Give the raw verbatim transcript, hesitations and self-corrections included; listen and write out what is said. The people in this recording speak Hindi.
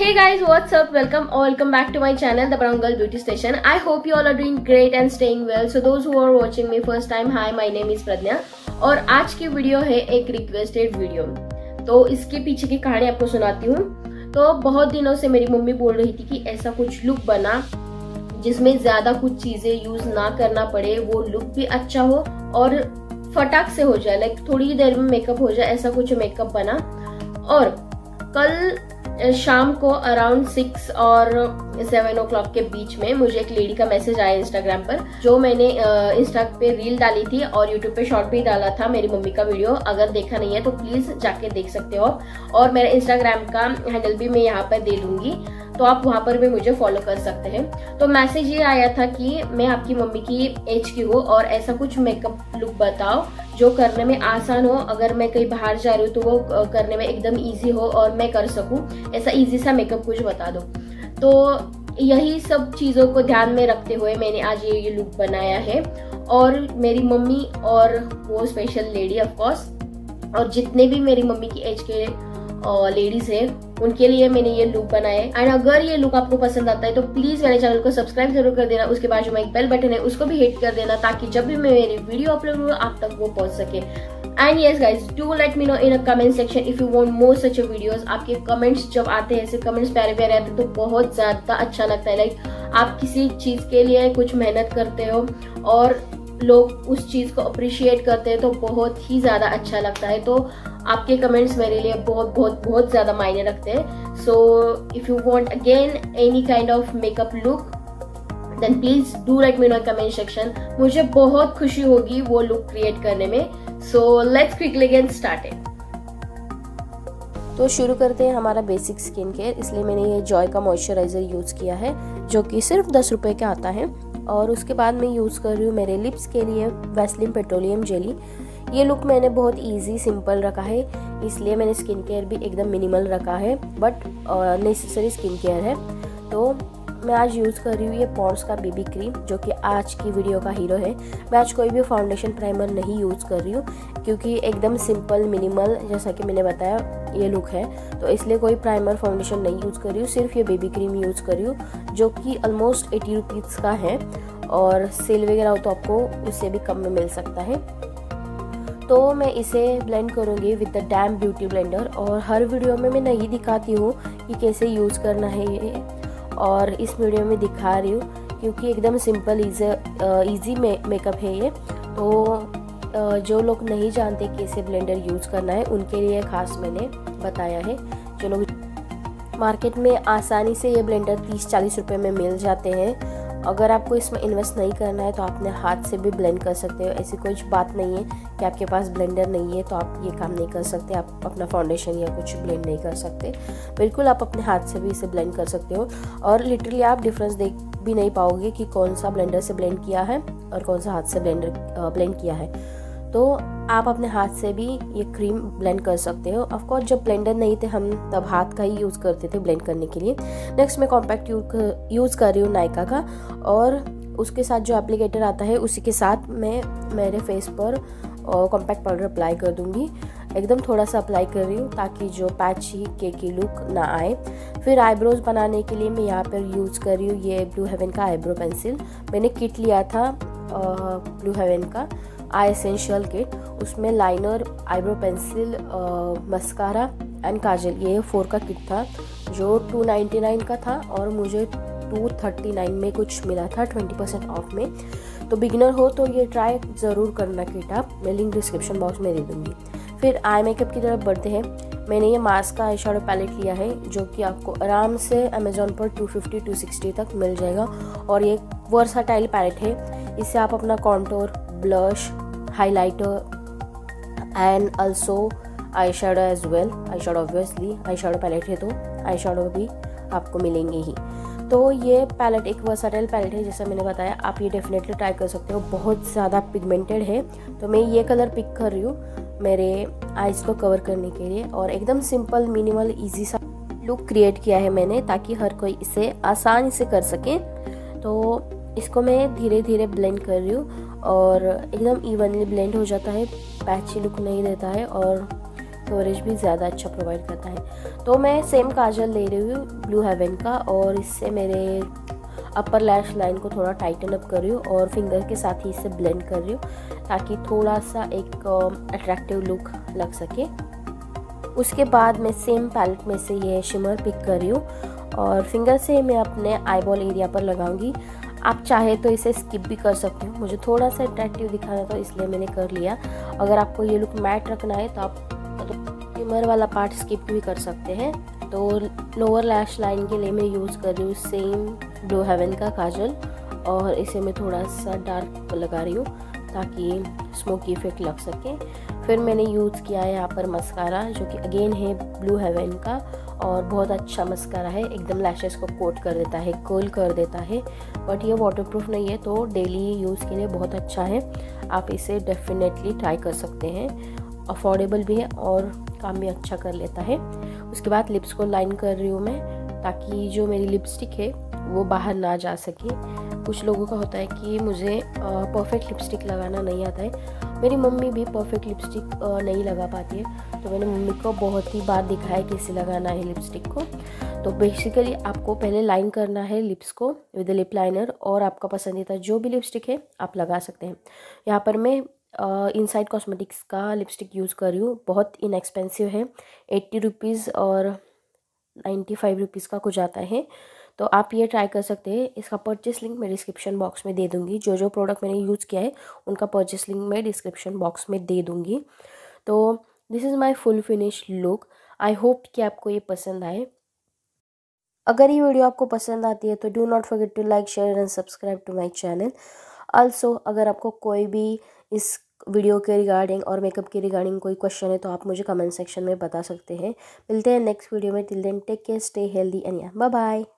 Hey guys, what's up? Welcome or welcome back to my channel, The Brown Girl Beauty Station. I hope you all are doing great and staying well. So those who are watching me first time, hi, my name is Pradnya. और आज की वीडियो है एक रिक्वेस्टेड वीडियो। तो इसके पीछे की कहानी आपको सुनाती हूँ। तो बहुत दिनों से मेरी मम्मी बोल रही थी कि ऐसा कुछ लुक बना जिसमें ज्यादा कुछ चीजें यूज ना करना पड़े, वो लुक भी अच्छा हो और फटाक से हो जाए, लाइक थोड़ी देर में मेकअप हो जाए, ऐसा कुछ मेकअप बना। और कल शाम को अराउंड सिक्स और सेवन ओ क्लॉक के बीच में मुझे एक लेडी का मैसेज आया इंस्टाग्राम पर, जो मैंने इंस्टा पे रील डाली थी और यूट्यूब पे शॉर्ट भी डाला था मेरी मम्मी का वीडियो। अगर देखा नहीं है तो प्लीज जाके देख सकते हो, और मेरे इंस्टाग्राम का हैंडल भी मैं यहाँ पर दे दूंगी, तो आप वहां पर भी मुझे फॉलो कर सकते हैं। तो मैसेज ये आया था कि मैं आपकी मम्मी की एज की हूँ और ऐसा कुछ मेकअप लुक बताओ जो करने में आसान हो, अगर मैं कहीं बाहर जा रही हूँ तो वो करने में एकदम इजी हो और मैं कर सकूं, ऐसा इजी सा मेकअप कुछ बता दो। तो यही सब चीजों को ध्यान में रखते हुए मैंने आज ये ये लुक बनाया है। और मेरी मम्मी और वो स्पेशल लेडी ऑफ कोर्स, और जितने भी मेरी मम्मी की एज के लेडीज है उनके लिए मैंने ये लुक बनाया है। एंड अगर ये लुक आपको पसंद आता है तो प्लीज मेरे चैनल को सब्सक्राइब जरूर कर देना। उसके बाद जो मैं एक बेल बटन है उसको भी हिट कर देना, ताकि जब भी मैं मेरी वीडियो अपलोड हो आप तक वो पहुंच सके। And yes guys, do let me know in a comment section if you want more such videos. आपके कमेंट्स जब आते हैं, ऐसे कमेंट्स प्यारे प्यारे आते हैं तो बहुत ज्यादा अच्छा लगता है। लाइक आप किसी चीज के लिए कुछ मेहनत करते हो और लोग उस चीज को अप्रिशिएट करते हैं तो बहुत ही ज्यादा अच्छा लगता है। तो आपके कमेंट्स मेरे लिए बहुत बहुत बहुत ज्यादा मायने रखते हैं। So if you want again any kind of makeup look then please do let me know comment section. मुझे बहुत खुशी होगी वो लुक क्रिएट करने में। So let's quickly get started. तो शुरू करते हैं हमारा बेसिक स्किन केयर। इसलिए मैंने ये जॉय का मॉइस्चराइजर यूज़ किया है जो कि सिर्फ दस रुपये का आता है। और उसके बाद मैं यूज़ कर रही हूँ मेरे लिप्स के लिए वैसलीन पेट्रोलियम जेली। ये लुक मैंने बहुत इजी सिंपल रखा है, इसलिए मैंने स्किन केयर भी एकदम मिनिमल रखा है, बट नेसेसरी स्किन केयर है। तो मैं आज यूज़ कर रही हूँ ये पॉन्ड्स का बेबी क्रीम, जो कि आज की वीडियो का हीरो है। मैं आज कोई भी फाउंडेशन प्राइमर नहीं यूज़ कर रही हूँ क्योंकि एकदम सिंपल मिनिमल जैसा कि मैंने बताया ये लुक है, तो इसलिए कोई प्राइमर फाउंडेशन नहीं यूज़ कर रही हूँ। सिर्फ ये बेबी क्रीम यूज़ कर रही हूँ जो कि ऑलमोस्ट एटी रुपीज़ का है, और सेल वगैरह हो तो आपको उससे भी कम में मिल सकता है। तो मैं इसे ब्लेंड करूँगी with the damn beauty blender, और हर वीडियो में मैं नहीं दिखाती हूँ कि कैसे यूज़ करना है ये, और इस वीडियो में दिखा रही हूँ क्योंकि एकदम सिंपल इजी मेकअप है ये। तो जो लोग नहीं जानते कैसे ब्लेंडर यूज़ करना है उनके लिए खास मैंने बताया है। जो लोग मार्केट में आसानी से ये ब्लेंडर तीस चालीस रुपए में मिल जाते हैं, अगर आपको इसमें इन्वेस्ट नहीं करना है तो अपने हाथ से भी ब्लेंड कर सकते हो। ऐसी कोई बात नहीं है कि आपके पास ब्लेंडर नहीं है तो आप ये काम नहीं कर सकते, आप अपना फाउंडेशन या कुछ ब्लेंड नहीं कर सकते। बिल्कुल आप अपने हाथ से भी इसे ब्लेंड कर सकते हो, और लिटरली आप डिफरेंस देख भी नहीं पाओगे कि कौन सा ब्लेंडर से ब्लेंड किया है और कौन सा हाथ से ब्लेंडर ब्लेंड किया है। तो आप अपने हाथ से भी ये क्रीम ब्लेंड कर सकते हो। ऑफ कोर्स जब ब्लेंडर नहीं थे हम तब हाथ का ही यूज़ करते थे ब्लेंड करने के लिए। नेक्स्ट मैं कॉम्पैक्ट यूज़ कर रही हूँ नायका का, और उसके साथ जो एप्लीकेटर आता है उसी के साथ मैं मेरे फेस पर कॉम्पैक्ट पाउडर अप्लाई कर दूँगी। एकदम थोड़ा सा अप्लाई कर रही हूँ ताकि जो पैची केकी लुक ना आए। फिर आईब्रोज बनाने के लिए मैं यहाँ पर यूज़ कर रही हूँ ये ब्लू हेवन का आईब्रो पेंसिल। मैंने किट लिया था ब्लू हेवन का आई एसेंशियल किट, उसमें liner, eyebrow pencil, mascara and kajal, ये फोर का किट था जो टू नाइन्टी नाइन का था, और मुझे टू थर्टी नाइन में कुछ मिला था ट्वेंटी परसेंट ऑफ में। तो बिगिनर हो तो ये ट्राई ज़रूर करना किट आप, मैं लिंक डिस्क्रिप्शन बॉक्स में दे दूँगी। फिर आई मेकअप की तरफ बढ़ते हैं। मैंने ये मास्क का आई शैडो पैलेट लिया है जो कि आपको आराम से अमेजोन पर टू फिफ्टी टू सिक्सटी तक मिल जाएगा, और ये वर्साटाइल पैलेट है। इससे आप अपना contour, blush, highlighter and also eye shadow as well, eye shadow obviously eye shadow palette है तो आई शैडो भी आपको मिलेंगे ही। तो ये पैलेट एक वर्साटाइल पैलेट है, जैसा मैंने बताया, आप ये डेफिनेटली ट्राई कर सकते हो। बहुत ज़्यादा पिगमेंटेड है, तो मैं ये कलर पिक कर रही हूँ मेरे आईज को कवर करने के लिए, और एकदम सिंपल मिनिमल इजी सा लुक क्रिएट किया है मैंने ताकि हर कोई इसे आसानी से कर सके। तो इसको मैं धीरे धीरे ब्लेंड कर रही हूँ और एकदम इवनली ब्लेंड हो जाता है, पैची लुक नहीं देता है, और कवरेज भी ज़्यादा अच्छा प्रोवाइड करता है। तो मैं सेम काजल ले रही हूँ ब्लू हेवन का, और इससे मेरे अपर लैश लाइन को थोड़ा टाइटन अप कर रही हूँ और फिंगर के साथ ही इसे ब्लेंड कर रही हूँ ताकि थोड़ा सा एक अट्रैक्टिव लुक लग सके। उसके बाद मैं सेम पैलेट में से ये शिमर पिक कर रही हूँ और फिंगर से मैं अपने आईबॉल एरिया पर लगाऊंगी। आप चाहे तो इसे स्किप भी कर सकते हो, मुझे थोड़ा सा अट्रैक्टिव दिखाना था इसलिए मैंने कर लिया। अगर आपको ये लुक मैट रखना है तो आप तो शिमर वाला पार्ट स्किप भी कर सकते हैं। तो लोअर लैश लाइन के लिए मैं यूज़ कर रही हूँ सेम ब्लू हेवन का काजल, और इसे मैं थोड़ा सा डार्क लगा रही हूँ ताकि स्मोकी इफेक्ट लग सके। फिर मैंने यूज़ किया है यहाँ पर मस्कारा, जो कि अगेन है ब्लू हेवन का, और बहुत अच्छा मस्कारा है, एकदम लैशेस को कोट कर देता है, कर्ल कर देता है। बट ये वाटरप्रूफ नहीं है तो डेली यूज़ के लिए बहुत अच्छा है, आप इसे डेफिनेटली ट्राई कर सकते हैं। अफोर्डेबल भी है और काम भी अच्छा कर लेता है। उसके बाद लिप्स को लाइन कर रही हूँ मैं, ताकि जो मेरी लिपस्टिक है वो बाहर ना जा सके। कुछ लोगों का होता है कि मुझे परफेक्ट लिपस्टिक लगाना नहीं आता है, मेरी मम्मी भी परफेक्ट लिपस्टिक नहीं लगा पाती है, तो मैंने मम्मी को बहुत ही बार दिखाया कैसे लगाना है लिपस्टिक को। तो बेसिकली आपको पहले लाइन करना है लिप्स को विद लिप लाइनर, और आपका पसंदीदा जो भी लिपस्टिक है आप लगा सकते हैं। यहाँ पर मैं इनसाइड कॉस्मेटिक्स का लिपस्टिक यूज़ कर रही हूँ, बहुत इनएक्सपेंसिव है, एट्टी रुपीज़ और नाइन्टी फाइव रुपीज़ का कुछ आता है, तो आप ये ट्राई कर सकते हैं। इसका परचेस लिंक मैं डिस्क्रिप्शन बॉक्स में दे दूँगी, जो जो प्रोडक्ट मैंने यूज़ किया है उनका परचेस लिंक मैं डिस्क्रिप्शन बॉक्स में दे दूँगी। तो this is my full finish look, I hope कि आपको ये पसंद आए। अगर ये वीडियो आपको पसंद आती है तो do not forget to like, share and subscribe to my channel. Also अगर आपको कोई भी इस वीडियो के रिगार्डिंग और मेकअप के रिगार्डिंग कोई क्वेश्चन है तो आप मुझे कमेंट सेक्शन में बता सकते हैं। मिलते हैं नेक्स्ट वीडियो में, till then take care, stay healthy and yeah bye bye.